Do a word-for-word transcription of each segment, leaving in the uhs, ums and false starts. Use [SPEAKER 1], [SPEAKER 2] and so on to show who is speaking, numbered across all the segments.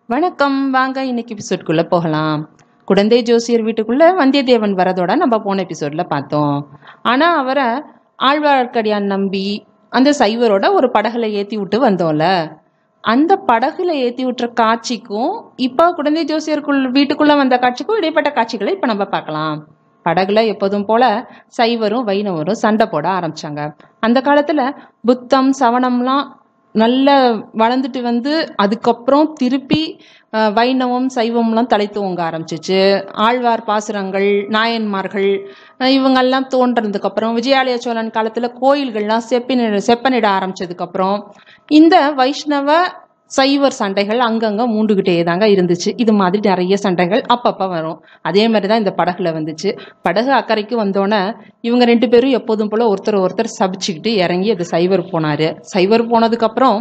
[SPEAKER 1] வணக்கம். வாங்க இன்னைக்கு எபிசோட்குள்ள போகலாம். குடந்தை ஜோசியர் வீட்டுக்குள்ள வந்தியத்தேவன் வரதோட நம்ம போன எபிசோட்ல பார்த்தோம். ஆனா அவரை ஆழ்வார்க்கடியான் நம்பி அந்த சைவரோட ஒரு படகுல ஏத்தி விட்டு வந்தோம்ல, அந்த படகுல ஏத்தி விட்டுற காட்சிக்கும் இப்ப குடந்தை ஜோசியருக்குள் வீட்டுக்குள்ள வந்த காட்சிக்கும் இடைப்பட்ட காட்சிகளை இப்ப நம்ம பார்க்கலாம். படகுல எப்போதும் போல சைவரும் வைணவரும் சண்டை போட ஆரம்பிச்சாங்க. அந்த காலத்துல புத்தம் சவணம்லாம் நல்ல வளர்ந்துட்டு வந்து அதுக்கப்புறம் திருப்பி வைணவம் சைவம்லாம் தலை தூங்க ஆரம்பிச்சிச்சு. ஆழ்வார் பாசுரங்கள் நாயன்மார்கள் இவங்கெல்லாம் தோன்றதுக்கு அப்புறம் விஜயாலய சோழன் காலத்துல கோயில்கள்லாம் செப்பின செப்பனிட ஆரம்பிச்சதுக்கு அப்புறம் இந்த வைஷ்ணவ சைவர் சண்டைகள் அங்கங்க மூண்டுகிட்டே தாங்க இருந்துச்சு. இது மாதிரி நிறைய சண்டைகள் அப்பப்ப வரும். அதே மாதிரிதான் இந்த படகுல வந்துச்சு. படகு அக்கறைக்கு வந்தோன்னே இவங்க ரெண்டு பேரும் எப்போதும் போல ஒருத்தர் ஒருத்தர் சபிச்சுக்கிட்டு இறங்கி அது சைவர் போனாரு. சைவர் போனதுக்கு அப்புறம்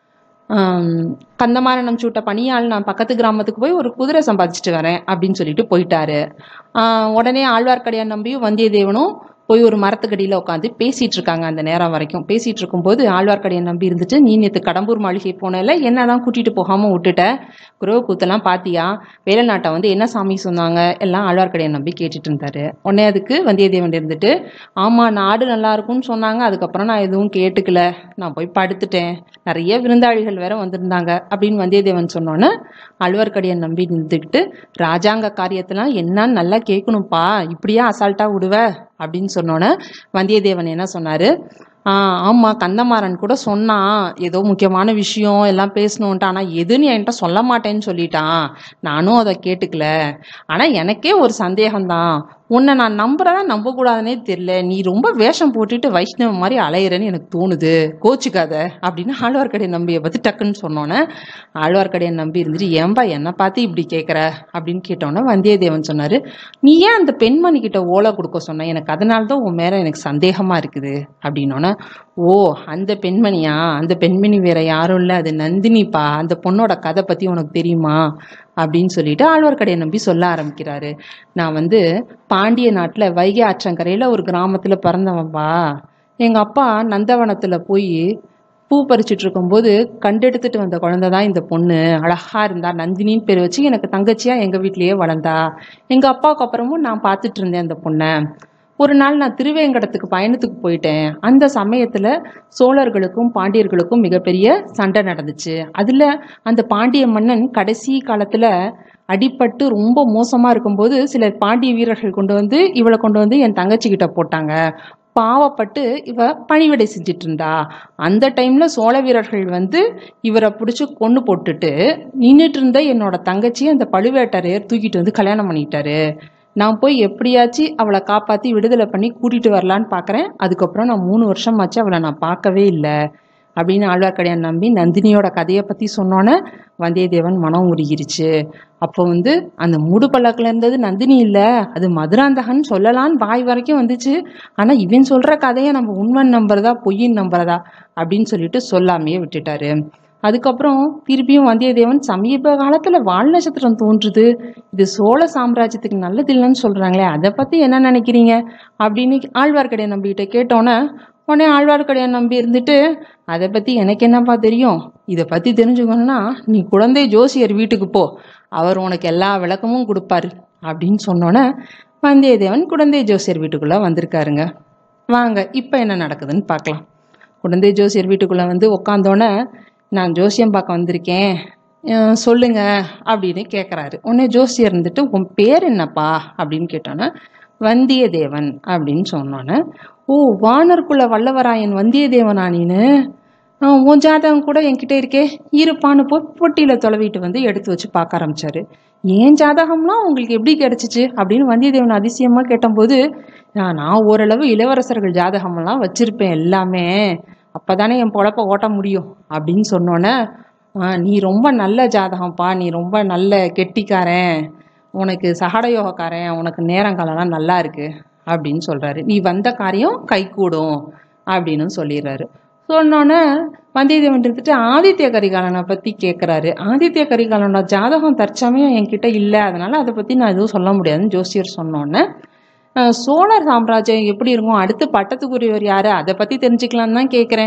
[SPEAKER 1] ஆஹ் கந்தமாரணம் சூட்ட பணியாள் நான் பக்கத்து கிராமத்துக்கு போய் ஒரு குதிரை சம்பாதிச்சுட்டு வரேன் அப்படின்னு சொல்லிட்டு போயிட்டாரு. ஆஹ் உடனே ஆழ்வார்க்கடியான் நம்பியும் வந்தியத்தேவனும் போய் ஒரு மரத்துக்கடியில உட்காந்து பேசிட்டு இருக்காங்க. அந்த நேரம் வரைக்கும் பேசிட்டு இருக்கும் போது ஆழ்வார்க்கடியான் நம்பி இருந்துட்டு, நீ நேற்று கடம்பூர் மாளிகை போனல என்னதான் கூட்டிட்டு போகாம விட்டுட்ட, குரவ கூத்தெல்லாம் பாத்தியா, வேலை நாட்டை வந்து என்ன சாமி சொன்னாங்க எல்லாம் ஆழ்வார்க்கடியான் நம்பி கேட்டுட்டு இருந்தாரு. உடனே அதுக்கு வந்தியத்தேவன் இருந்துட்டு, ஆமா நாடு நல்லா இருக்கும்னு சொன்னாங்க, அதுக்கப்புறம் நான் எதுவும் கேட்டுக்கல, நான் போய் படுத்துட்டேன், நிறைய விருந்தாளிகள் வேற வந்திருந்தாங்க அப்படின்னு வந்தியத்தேவன் சொன்னோன்னு ஆழ்வார்க்கடியான் நம்பி நின்றுக்கிட்டு, ராஜாங்க காரியத்தெல்லாம் என்னன்னு நல்லா கேட்கணும்ப்பா, இப்படியா அசால்ட்டா விடுவ அப்படின்னு சொன்னோன்னே வந்தியத்தேவன் என்ன சொன்னாரு, ஆஹ் ஆமா கந்தமாறன் கூட சொன்னான் ஏதோ முக்கியமான விஷயம் எல்லாம் பேசணும்ட்டு, ஆனா எதுன்னு என்கிட்ட சொல்ல மாட்டேன்னு சொல்லிட்டான், நானும் அதை கேட்டுக்கல. ஆனா எனக்கே ஒரு சந்தேகம்தான், உன்னை நான் நம்புறதா நம்ப கூடாதுன்னே தெரியல, நீ ரொம்ப வேஷம் போட்டுட்டு வைஷ்ணவ மாதிரி அலையிறன்னு எனக்கு தோணுது, கோச்சுக்காத அப்படின்னு ஆழ்வார்க்கடியான் நம்பியை பத்தி டக்குன்னு சொன்னோன்னே ஆழ்வார்க்கடியான் நம்பி இருந்துட்டு, ஏன்பா என்னை பார்த்து இப்படி கேட்குற அப்படின்னு கேட்டோன்னே வந்தியத்தேவன் சொன்னாரு, நீ ஏன் அந்த பெண்மணி கிட்ட ஓலை கொடுக்க சொன்ன, எனக்கு அதனால்தான் உன் மேல எனக்கு சந்தேகமா இருக்குது அப்படின்னோன்னே, ஓ அந்த பெண்மணியா, அந்த பெண்மணி வேற யாரும் இல்லை, அது நந்தினிப்பா, அந்த பொண்ணோட கதை பத்தி உனக்கு தெரியுமா அப்படின்னு சொல்லிட்டு ஆழ்வார்க்கடியான் நம்பி சொல்ல ஆரம்பிக்கிறாரு. நான் வந்து பாண்டிய நாட்டுல வைகை ஆற்றங்கரையில ஒரு கிராமத்துல பிறந்தவன்பா. எங்க அப்பா நந்தவனத்துல போய் பூ பறிச்சுட்டு இருக்கும்போது கண்டெடுத்துட்டு வந்த குழந்தைதான் இந்த பொண்ணு, அழகா இருந்தா, நந்தினின்னு பேர் வச்சு எனக்கு தங்கச்சியா எங்க வீட்லயே வளர்ந்தா. எங்க அப்பாவுக்கு அப்புறமும் நான் பார்த்துட்டு இருந்தேன் அந்த பொண்ணை. ஒரு நாள் நான் திருவேங்கடத்துக்கு பயணத்துக்கு போயிட்டேன். அந்த சமயத்துல சோழர்களுக்கும் பாண்டியர்களுக்கும் மிகப்பெரிய சண்டை நடந்துச்சு. அதுல அந்த பாண்டிய மன்னன் கடைசி காலத்துல அடிபட்டு ரொம்ப மோசமா இருக்கும்போது சில பாண்டிய வீரர்கள் கொண்டு வந்து இவளை கொண்டு வந்து என் தங்கச்சி கிட்ட போட்டாங்க. பாவப்பட்டு இவ பணிவிடை செஞ்சிட்டு இருந்தா. அந்த டைம்ல சோழ வீரர்கள் வந்து இவரை பிடிச்சி கொண்டு போட்டுட்டு நின்றுட்டு இருந்த என்னோட தங்கச்சி அந்த பழுவேட்டரையர் தூக்கிட்டு வந்து கல்யாணம் பண்ணிட்டாரு. நான் போய் எப்படியாச்சும் அவளை காப்பாத்தி விடுதலை பண்ணி கூட்டிட்டு வரலான்னு பாக்குறேன். அதுக்கப்புறம் நான் மூணு வருஷம் ஆச்சு அவளை நான் பார்க்கவே இல்லை அப்படின்னு ஆழ்வார்க்கடியான் நம்பி நந்தினியோட கதையை பத்தி சொன்னோன்னே வந்தியத்தேவன் மனம் உருகிருச்சு. அப்போ வந்து அந்த மூடு பல்லக்கில் இருந்தது நந்தினி இல்ல, அது மதுராந்தகன் சொல்லலான்னு வாய் வரைக்கும் வந்துச்சு. ஆனா இவன் சொல்ற கதையை நம்ம உண்மைன்னு நம்புறதா பொய்ன்னு நம்புறதா அப்படின்னு சொல்லிட்டு சொல்லாமையே விட்டுட்டாரு. அதுக்கப்புறம் திருப்பியும் வந்தியத்தேவன், சமீப காலத்துல வால் நட்சத்திரம் தோன்றுது, இது சோழ சாம்ராஜ்யத்துக்கு நல்லது இல்லைன்னு சொல்றாங்களே, அதை பத்தி என்ன நினைக்கிறீங்க அப்படின்னு ஆழ்வார்க்கடியான் நம்பிக்கிட்ட கேட்டோன்னே உடனே ஆழ்வார்க்கடியான் நம்பி இருந்துட்டு, அதை பத்தி எனக்கு என்னப்பா தெரியும், இதை பத்தி தெரிஞ்சுக்கணும்னா நீ குழந்தை ஜோசியர் வீட்டுக்கு போ, அவர் உனக்கு எல்லா விளக்கமும் கொடுப்பாரு அப்படின்னு சொன்னோன்னே வந்தியத்தேவன் குழந்தை ஜோசியர் வீட்டுக்குள்ள வந்திருக்காருங்க. வாங்க இப்ப என்ன நடக்குதுன்னு பார்க்கலாம். குழந்தை ஜோசியர் வீட்டுக்குள்ள வந்து உக்காந்தோன்னே, நான் ஜோசியம் பார்க்க வந்திருக்கேன், சொல்லுங்க அப்படின்னு கேட்குறாரு. உடனே ஜோசியர் இருந்துட்டு, உன் பேர் என்னப்பா அப்படின்னு கேட்டோன்னே வந்தியத்தேவன் அப்படின்னு சொன்னோன்னே, ஓ வானர்குல வல்லவராயன் வந்தியத்தேவனா நீனு, உன் ஜாதகம் கூட என்கிட்ட இருக்கே, இருப்பான்னு போய் பொட்டியில தொலைவிட்டு வந்து எடுத்து வச்சு பார்க்க ஆரம்பிச்சாரு. ஏன் ஜாதகம்லாம் உங்களுக்கு எப்படி கிடைச்சிச்சு அப்படின்னு வந்தியத்தேவன் அதிசயமா கேட்டபோது, நான் ஓரளவு இளவரசர்கள் ஜாதகமெல்லாம் வச்சிருப்பேன் எல்லாமே, அப்பதானே என் பொழப்ப ஓட்ட முடியும் அப்படின்னு சொன்னோன்னே, நீ ரொம்ப நல்ல ஜாதகம்ப்பா, நீ ரொம்ப நல்ல கெட்டிக்காரன், உனக்கு சகட யோகக்காரன், உனக்கு நேரங்காலம்லாம் நல்லா இருக்கு அப்படின்னு சொல்றாரு. நீ வந்த காரியம் கை கூடும் அப்படின்னு சொல்லிடுறாரு. சொன்னோன்னே வந்தியத்தேவன் எடுத்துட்டு ஆதித்ய கரிகாலனை பத்தி கேட்கிறாரு. ஆதித்ய கரிகாலனோட ஜாதகம் தற்சமயம் என்கிட்ட இல்லை, அதனால அதை பத்தி நான் எதுவும் சொல்ல முடியாதுன்னு ஜோசியர் சொன்னோன்னே, சோழர் சாம்ராஜ்யம் எப்படி இருக்கும், அடுத்து பட்டத்துக்குரியவர் யாரு, அதை பத்தி தெரிஞ்சுக்கலான்னு தான் கேட்குறேன்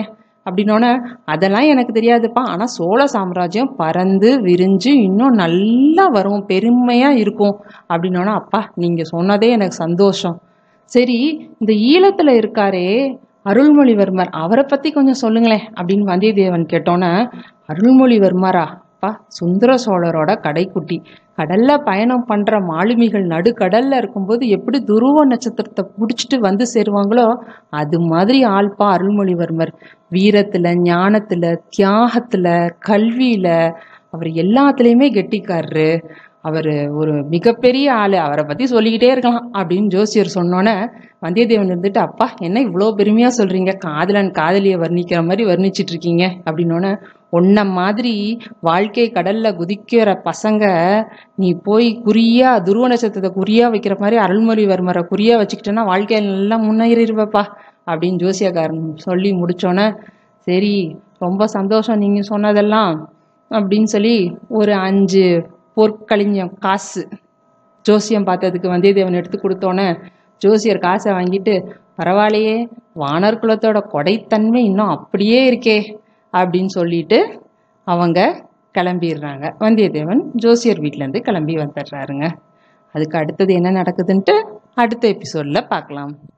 [SPEAKER 1] அப்படின்னோடனே அதெல்லாம் எனக்கு தெரியாதுப்பா, ஆனால் சோழ சாம்ராஜ்யம் பறந்து விரிஞ்சு இன்னும் நல்லா வரும், பெருமையாக இருக்கும் அப்படின்னோடனே அப்பா நீங்கள் சொன்னதே எனக்கு சந்தோஷம். சரி, இந்த ஈழத்தில் இருக்காரே அருள்மொழிவர்மர், அவரை பற்றி கொஞ்சம் சொல்லுங்களேன் அப்படின்னு வந்தியத்தேவன் கேட்டோன்னே, அருள்மொழிவர்மரா அப்பா சுந்தர சோழரோட கடைக்குட்டி, கடல்ல பயணம் பண்ற மாலுமிகள் நடுக்கடல்ல இருக்கும்போது எப்படி துருவ நட்சத்திரத்தை பிடிச்சிட்டு வந்து சேருவாங்களோ அது மாதிரி ஆள்பா அருள்மொழிவர்மர். வீரத்துல, ஞானத்துல, தியாகத்துல, கல்வியில அவர் எல்லாத்துலேயுமே கெட்டிக்காரரு. அவர் ஒரு மிகப்பெரிய ஆளு, அவரை பத்தி சொல்லிக்கிட்டே இருக்கலாம் அப்படின்னு ஜோசியர் சொன்னோன்னே வந்தியத்தேவன் இருந்துட்டு, அப்பா என்ன இவ்வளோ பெருமையா சொல்றீங்க, காதலன் காதலியை வர்ணிக்கிற மாதிரி வர்ணிச்சிட்டு இருக்கீங்க அப்படின்னோடனே, உன்ன மாதிரி வாழ்க்கை கடல்ல குதிக்கிற பசங்க நீ போய் குறியா துருவ நட்சத்திரத்தை குறியா வைக்கிற மாதிரி அருள்மொழிவர்மரை குறியா வச்சுக்கிட்டேன்னா வாழ்க்கையில் நல்லா முன்னேறிடுவப்பா அப்படின்னு ஜோசியக்காரன் சொல்லி முடிச்சோன்னே, சரி ரொம்ப சந்தோஷம் நீங்க சொன்னதெல்லாம் அப்படின்னு சொல்லி ஒரு அஞ்சு பொற்கழிஞ்சம் காசு ஜோசியம் பார்த்ததுக்கு வந்தியத்தேவன் எடுத்து கொடுத்தோன்னே ஜோசியர் காசை வாங்கிட்டு, பரவாயில்லையே வானர் குலத்தோட கொடைத்தன்மை இன்னும் அப்படியே இருக்கே அப்படின்னு சொல்லிட்டு அவங்க கிளம்பிடுறாங்க. வந்தியத்தேவன் ஜோசியர் வீட்டிலேருந்து கிளம்பி வந்துடுறாருங்க. அதுக்கு அடுத்தது என்ன நடக்குதுன்ட்டு அடுத்த எபிசோடில் பார்க்கலாம்.